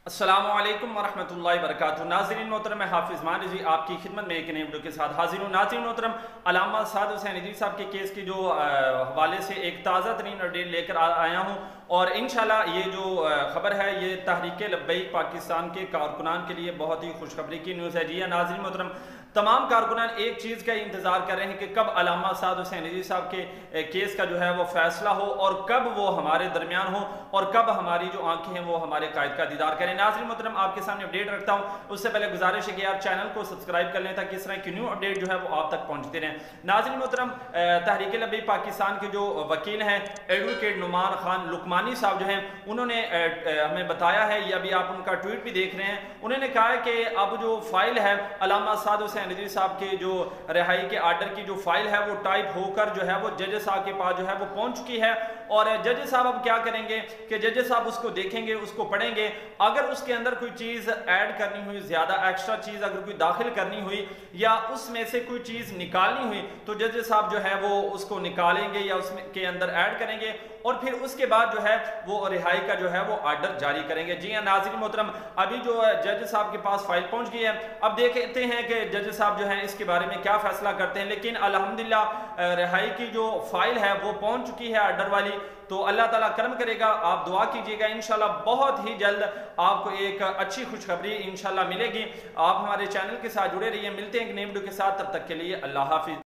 السلام علیکم ورحمۃ اللہ وبرکاتہ۔ ناظرین محترم، میں حافظ مان رضی آپ کی خدمت میں ایک نئے ویڈیو کے ساتھ حاضر ہوں۔ ناظرین محترم، علامہ سعد حسین ندوی صاحب کے کیس کی جو حوالے سے ایک تازہ ترین اپڈیٹ لے کر آیا ہوں، اور انشاءاللہ یہ جو خبر ہے یہ تحریک لبیک پاکستان کے کارکنان کے لیے بہت ہی خوشخبری کی نیوز ہے۔ جی ہاں ناظرین محترم، تمام کارکنان ایک چیز کا انتظار کر رہے ہیں کہ کب علامہ سعد حسین ندوی صاحب کے کیس کا جو ہے وہ فیصلہ ہو، اور کب وہ ہمارے درمیان ہو، اور کب ہماری جو آنکھیں ہیں وہ ہمارے قائد کا دیدار کریں۔ ناظرین محترم، آپ کے سامنے اپڈیٹ رکھتا ہوں، اس سے پہلے گزارش ہے کہ آپ چینل کو سبسکرائب کر لیں تاکہ اس طرح کی نیو اپڈیٹ جو ہے وہ آپ تک پہنچتے رہیں۔ ناظرین محترم، تحریک لبیک پاکستان کے جو وکیل ہیں ایڈوکیٹ نعمان خان لقمانی صاحب جو ہیں، انہوں نے ہمیں بتایا ہے، یہ ابھی آپ ان کا ٹویٹ بھی دیکھ رہے ہیں، انہوں نے کہا ہے کہ اب جو فائل ہے علامہ سعد حسین ندوی صاحب کے جو رہائی کے آرڈر کی جو فائل ہے وہ ٹائپ ہو کر جو ہے وہ جج صاحب کے پاس جو ہے وہ پہنچ چکی ہے، اور جج صاحب اب کیا کریں گے کہ جج صاحب اس کو دیکھیں گے، اس کو پڑھیں گے، اگر اس کے اندر کوئی چیز ایڈ کرنی ہوئی، زیادہ ایکسٹرا چیز اگر کوئی داخل کرنی ہوئی یا اس میں سے کوئی چیز نکالنی ہوئی تو جج صاحب جو ہے وہ اس کو نکالیں گے یا اس کے اندر ایڈ کریں گے، اور پھر اس کے بعد جو ہے وہ رہائی کا جو ہے وہ آرڈر جاری کریں گے۔ جی ہاں ناظرین محترم، ابھی جو جج صاحب کے پاس فائل پہنچ گئی ہے، اب دیکھتے ہیں کہ جج صاحب جو ہیں اس کے بارے میں کیا فیصلہ کرتے ہیں، لیکن الحمدللہ رہائی کی جو فائل ہے وہ پہنچ چکی ہے آرڈر والی، تو اللہ تعالیٰ کرم کرے گا، آپ دعا کیجئے گا، انشاءاللہ بہت ہی جلد آپ کو ایک اچھی خوشخبری انشاءاللہ ملے گی۔ آپ ہمارے چینل کے ساتھ جڑے رہیے، ملتے ہیں ایک نئے ویڈیو کے ساتھ، تب تک کے لیے اللہ حافظ۔